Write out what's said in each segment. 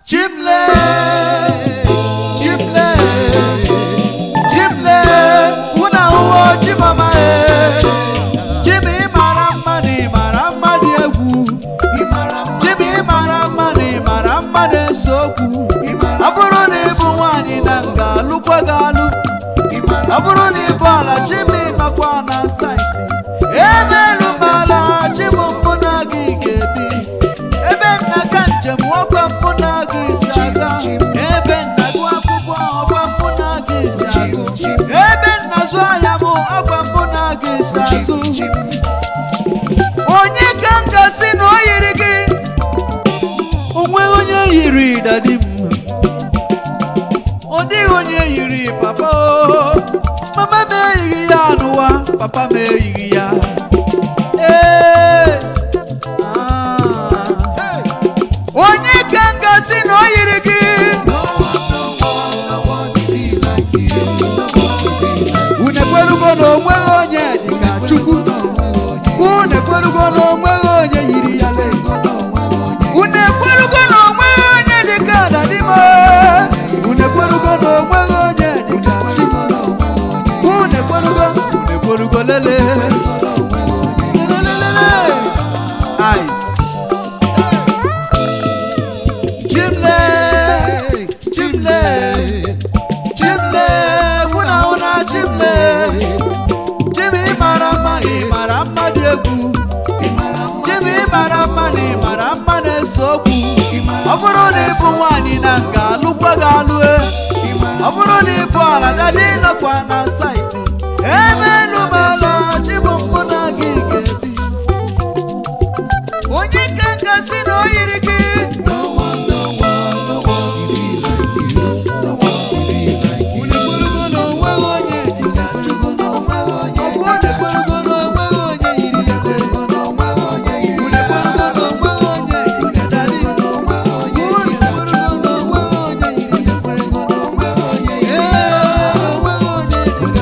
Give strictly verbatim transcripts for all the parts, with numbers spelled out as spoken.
Chimle, chimle, chimle, una uo chimama e. Chimi marama ni marama di egu. Chimi marama ni marama de soku. Aburo ni buwani nanga lukwa galu. Aburo ni bala chimi nakwa na saiti. Ebe lumala chimu muna gigebi. Ebe nakanje mwakwa muna gisaga. Ebe nagwa kubwa wakwa muna gisago. Ebe nazwa yamu wakwa muna gisazu. Onye kanga sino yirigi. Onwe onye yiri dadim. Odi onye yiri papa. Mama me yiri ya nuwa. Papa me yiri ya. Onye kanga sino yirigi. Une kwerugo no mwe onye dika chuku. Une kwerugo no mwe onye yiri yale. Une kwerugo no mwe onye dika dadimo. Une kwerugo no mwe onye dika chuku. Une kwerugo, une kwerugo lele. Eyes. Chimle, chimle, chimle, una una chimle. Chimi marama ni marama degu. Chimi marama ni marama ne soku. Aburo ni buwani nanga lukwa galue. Aburo ni bala dadi na kwa na saiti. Eme lumala chimu muna gigebi. Onye kanga sino yirigi. No one, no one, no one be like you. No one be like you. Une kwerugo no mwe onye dika chuku no mwe onye. Une kwerugo no mwe onye yiri yale. Une kwerugo no mwe onye dika dadi. Une kwerugo no mwe onye yiri yale. Eh, no mwe onye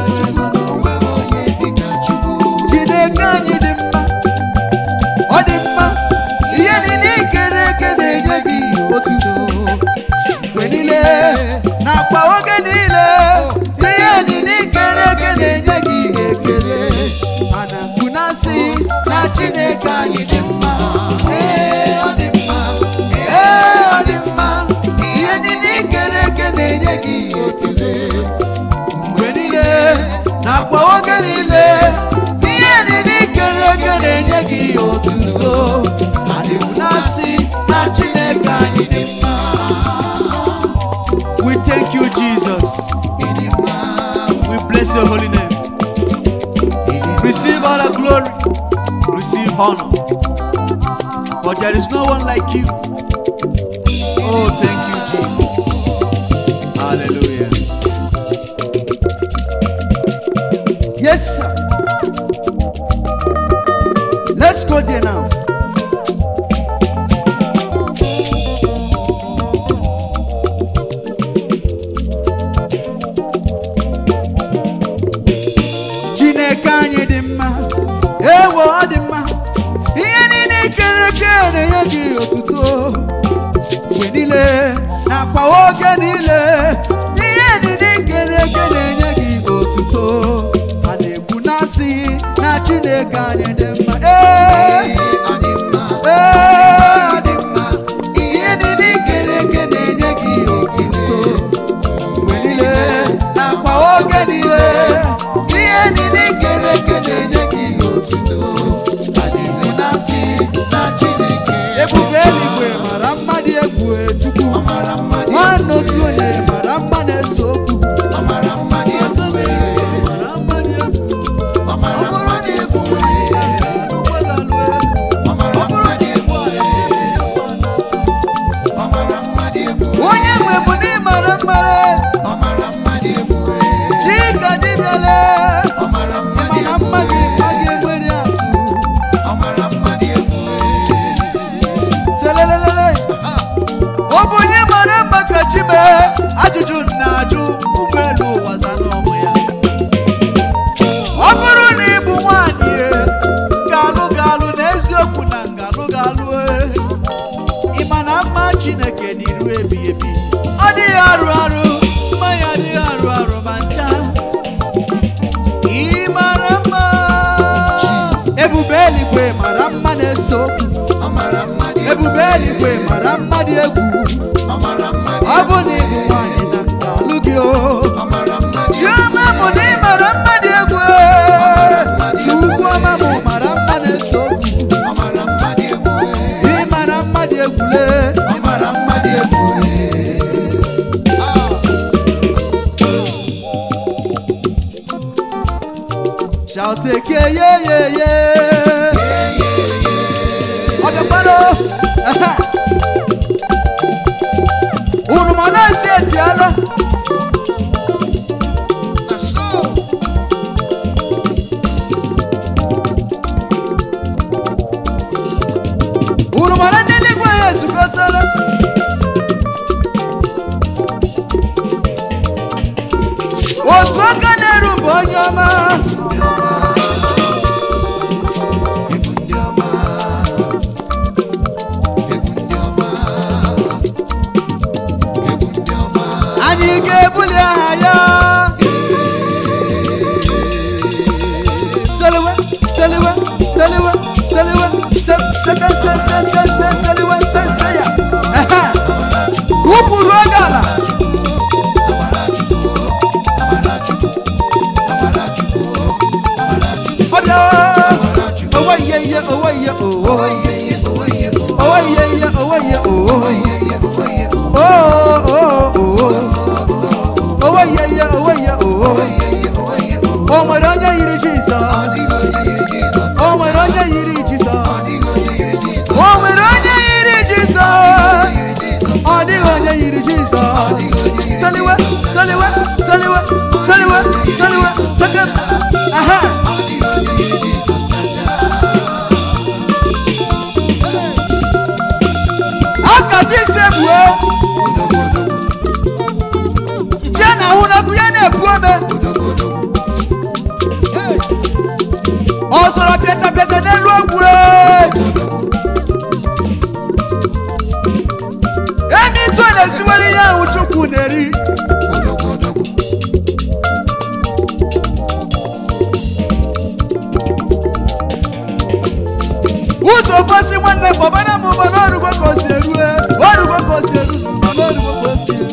dika chuku. Chineke anyị dị mma. Ọ dị mma. Ihe niile kere eke na-enye gị otuto mgbe niile nakwa oge niile. Ihe niile kere eke na-enye gị ekele. Ana mkpunasị na Chineke anyị dị mma. Ee, ọ dị mma. Ee, ọ dị mma. Ihe niile kere eke na-enye gị otuto mgbe niile nakwa oge niile. Ihe niile kere eke na-enye gị otuto. We thank you, Jesus. We bless your holy name. Receive all the glory. Receive honor. But there is no one like you. Oh, thank you, Jesus. Hallelujah. Yes, sir. Let's go there now. Chineke anyị dị mma. Ewo ọ dị mma. Ihe niile kere eke na-enye gị otuto mgbe niile nakwa oge niile. Ihe niile kere eke na-enye gị otuto. A na-ekwu na-asị na Chineke anyị dị mma. Ee, ọ dị mma. Ee, ọ dị mma. Ihe niile kere eke na-enye gị otuto mgbe niile nakwa oge niile. Ihe niile kere eke na-enye gị otuto. A na-ekwu na-asị na Chineke. Ebube eluigwe mara mma dị egwu Chukwu. Nwanne otu onye mara mma na-eso okwu. Mara mma dị ebube. Mara mma dị egwu. Ọ bụrụ dị ebube. Onye nwe bụ na ị mara mma. Chika dibịale. Ịmara mma gị ọ ga-enwere atụ. Selelelele. Ọ bụ onye mara mma ka chi mee. Ajụjụ na-ajụ ụmụ elu ụwa za n'ọmụ ya. Ọ bụrụ na ị bụ nwaanyị ga-alụ ga-alụ n'eziokwu na ngalụ ga-alụ. Ị ma na mma Chineke Chineke dịrị ebi ebi. Ọ dịghị arụ arụ, mmanya adịghị arụ arụ ma ncha. Ị mara mma, ebube eluigwe mara mma na-eso. Ebube eluigwe mara mma dị egwu. Ọ bụ na ịbụ nwanyị na nke alụ gị o. Chioma mụ na ị mara mma dị egwu. Chukwu ọma mụ mara mma na-eso. Ị mara mma dị egwu le. Ị mara mma dị egwu. Shout it, yeah, yeah, yeah, yeah. Okay, pano. Unu mana seti ala. Unu mana nili kwa Yesu kotala. Otu aka na-eru mbonyoma. Oh my God, yiri Jesus. Oh my God, yiri Jesus. Oh my God, yiri Jesus. Oh the God, yiri Jesus. Tell you what, tell you what, tell you what, tell you what, tell you what. Second, aha. Akati sebwe. Ijana huna kuyane puome. Osoro peta peta n'elu ogwe. Emi to na siwere ya Chukwu na-eri. Uzo bosi nwanne bobana mu bo n'orugbo ka o si eru e. Orugbo ka o si eru, n'orugbo ka o si eru.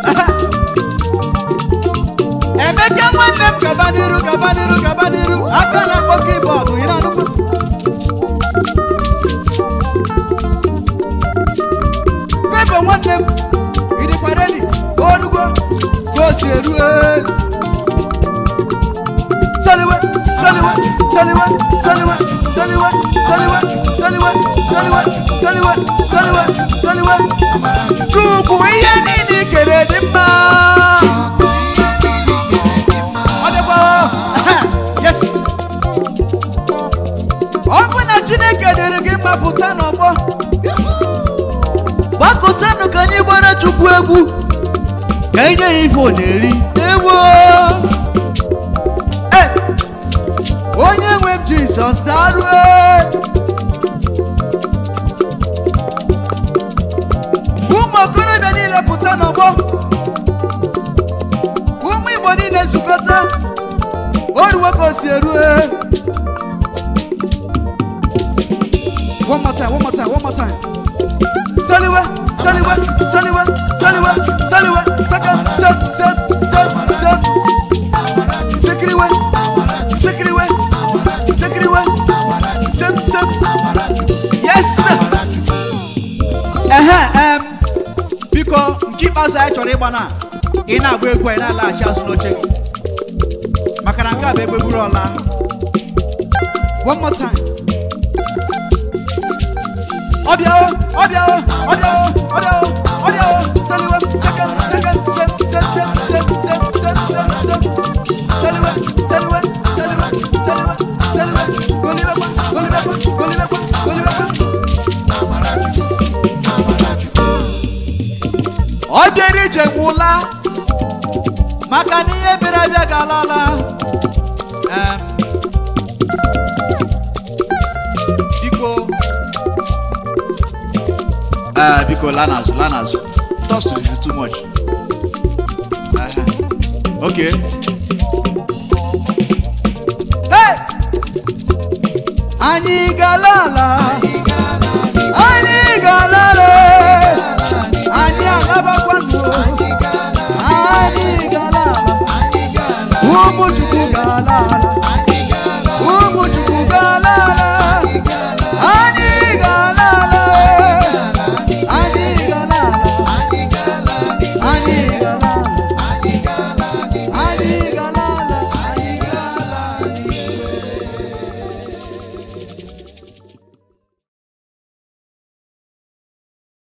Emeka nwanne m gaba n'iru gaba n'iru gaba n'iru. Aka na kpọkọ ibe ọgụ ị na-anụkwu. Pepe nwanne m ị dịkwa redi. Orugbo ka o si eru e. Saliwe, saliwe, saliwe, saliwe, saliwe, saliwe, saliwe, saliwe, saliwe, saliwe, saliwe. Chukwu ihe niile i kere dị mma. Yes. Ọ bụ na Chineke dịrị gị mma pụta n'ọgbọ. Gbakọtanụ ka anyị gbara Chukwu egwu. Ka anyị nye ya ife ọ na-eri. Ewo. Onye nwe m Jizọs arụe. Ụmụ okorobịa niile pụta n'ọgbọ. Ụmụ Igbo niile zukọta. Oruwe ka o si erue. One more time, one more time, one more time. Saliwe, saliwe, saliwe, saliwe, saliwe, saka, sa, sa, sa, sa. Sekiriwe, sekiriwe, sekiriwe, sem, sem. Yes, sir. Ehe, em, biko nke ikpeazụ anyị chọrọ ịgba na ị na-agba egwu anyị na-alaghachi azụ n'oche gị. Maka na nke a bụ egbe buru ọla. One more time. Ọbịa o, ọbịa o, ọbịa o, ọbịa o, ọbịa o. Saliwe, saka, saka, sem, sem, sem, sem, sem, sem, sem, sem. Saliwe, saliwe, saliwe, saliwe, saliwe. Golibekwa, golibekwa, golibekwa, golibekwa. Ọ bịara ije nwụla. Maka na ihe bịara abịa ga-alala. Biko Uh, because Lanas, Lanas, toss is too much. Uh-huh. Okay. Hey! Ani galala.